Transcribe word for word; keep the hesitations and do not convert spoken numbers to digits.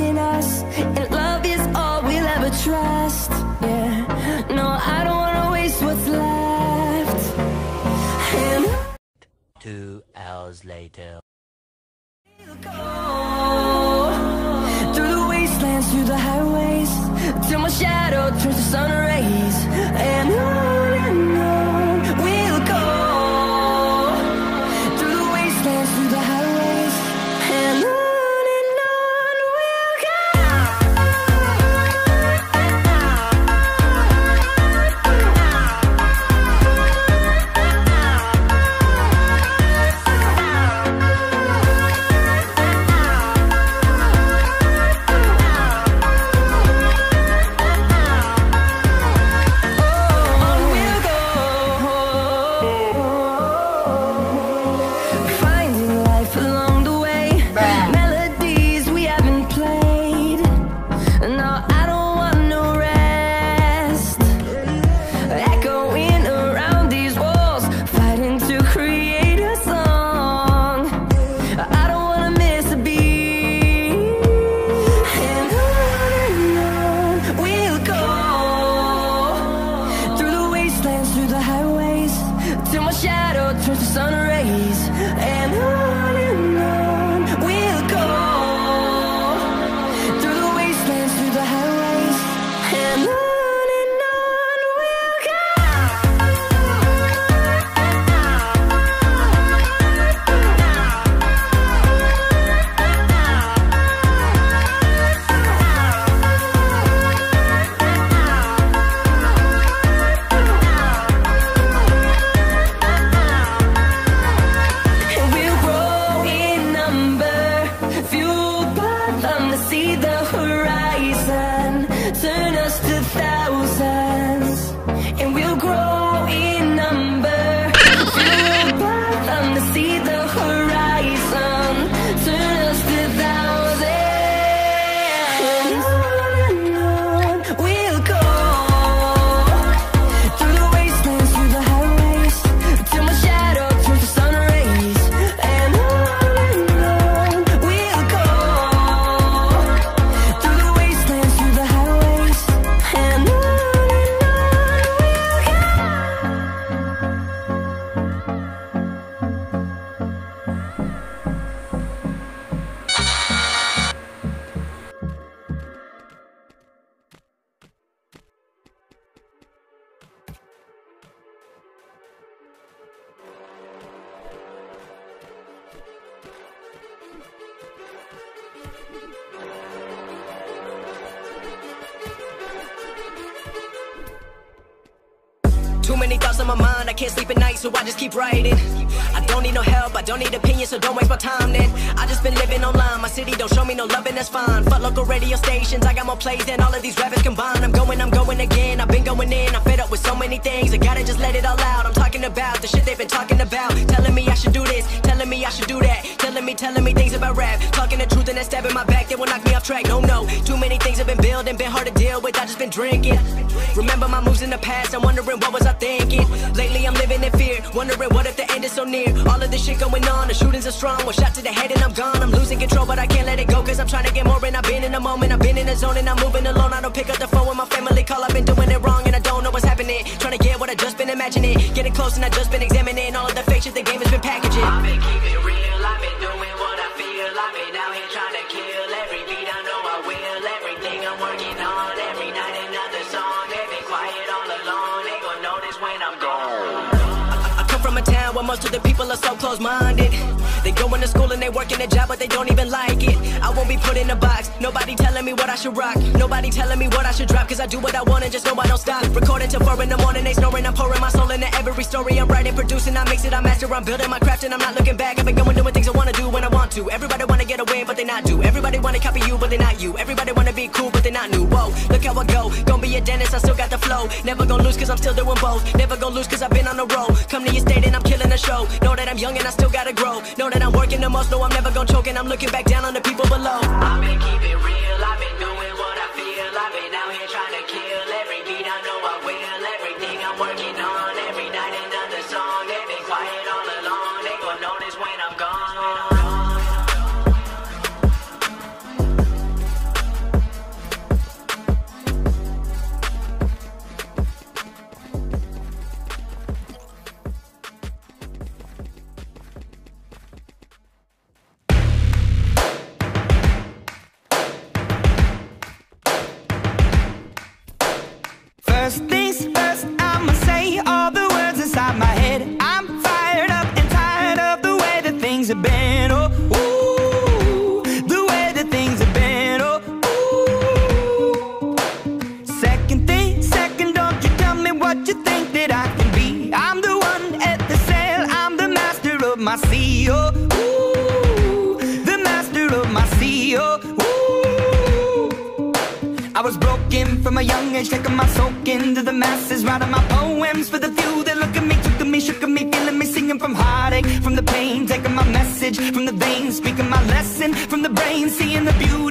between us, and love is all we'll ever trust. Yeah, no, I don't wanna waste what's left. And Two hours later. we'll go through the wastelands, through the highways, till my shadow turns to sun rays. And on and on we'll go through the wastelands, through the highways, and on. Till my shadow turns to sun rays. And on and on we'll go through the wastelands, through the highways, and on and on we'll go. Turn us to thousands, and we'll grow in number. Fueled by them to see the horizon. Turn us to thousands, and on and on we'll go through the wastelands, through the highways, till my shadow turns to sun rays. And on and on we'll go through the wastelands, through the highways, and on and on we'll go. Too many thoughts on my mind, I can't sleep at night, so I just keep writing. I don't need no help, I don't need opinions, so don't waste my time then. I just been living online, my city don't show me no love and that's fine. Fuck local radio stations, I got more plays than all of these rappers combined. I'm going, I'm going again, I've been going in, I'm fed up with so many things, I gotta just let it all out. I'm talking about the shit they've been talking about, telling me I should do this, telling me I should do that, telling me, telling me things about rap, talking the truth and then stabbing my back, they will knock me off track. No, no, too many things have been building, been hard to deal with, I just been drinking. Remember my moves in the past, I'm wondering what was I thinking. Lately I'm living in fear, wondering what if the end is so near. All of this shit going on, the shootings are strong, one shot to the head and I'm gone. I'm losing control but I can't let it go, cause I'm trying to get more. And I've been in the moment, I've been in the zone, and I'm moving alone. I don't pick up the phone when my family call, I've been doing it wrong and I don't know what's happening. Trying to get what I just been imagining, getting close and I just been examining all of the fake shit the game has been packaging. I've been keeping it real, I've been doing what I feel, I've been out here trying to kill every beat, I know I will, everything I'm working on, every night another song, they've been quiet all along, they gon' notice when I'm gone. I come from a town where most of the people are so close-minded. They go into school and they work in a job but they don't even like it. I won't be put in a box, nobody telling me what I should rock, nobody telling me what I should drop, cause I do what I want and just know I don't stop. Recording till four in the morning, they snoring, I'm pouring my soul into every story. I'm writing, producing, I mix it, I master, I'm building my craft and I'm not looking back. I've been going doing things I wanna do when I want to. Everybody wanna get away but they not do. Everybody wanna copy you but they not you. Everybody wanna be cool but they not new. Whoa, look how I go, gonna be a dentist, I still got the flow. Never gonna lose cause I'm still doing both. Never gonna lose cause I've been on the road. Come to your state and I'm killing the show. Know that I'm young and I still gotta grow. Know that I'm working the most, know I'm never gonna choke, and I'm looking back down on the people below. I've been keeping real, I've been doing what I feel, I've been out here trying to kill every beat, I know I will, everything I'm working on, every night another song, they've been quiet all along, they gon' notice when I'm gone. what you think that I can be. I'm the one at the sail, I'm the master of my sea. Oh, ooh, the master of my sea. Oh, ooh. I was broken from a young age, taking my soak into the masses, writing my poems for the few that look at me, took to me, shook at me, feeling me, singing from heartache, from the pain, taking my message from the veins, speaking my lesson from the brain, seeing the beauty